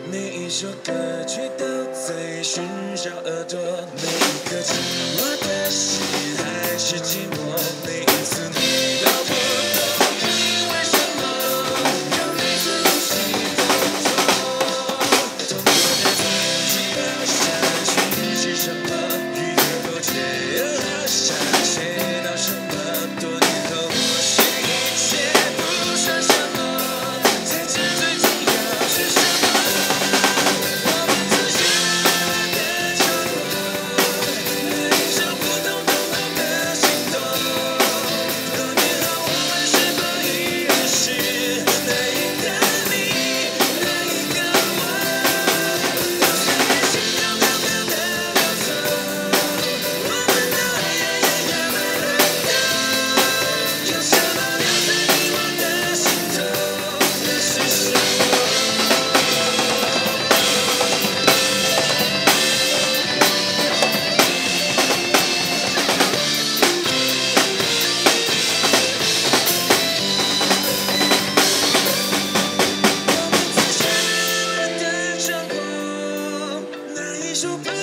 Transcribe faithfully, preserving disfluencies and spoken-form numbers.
每一首歌曲都在寻找耳朵，每一颗寂寞的心还是寂寞。每一次你到我都因为什么，让每次呼吸都痛。痛过的自己的下去是什么？与你苟且和下写到什么？多年后或许一切不算什么，才知最重要是什么。手。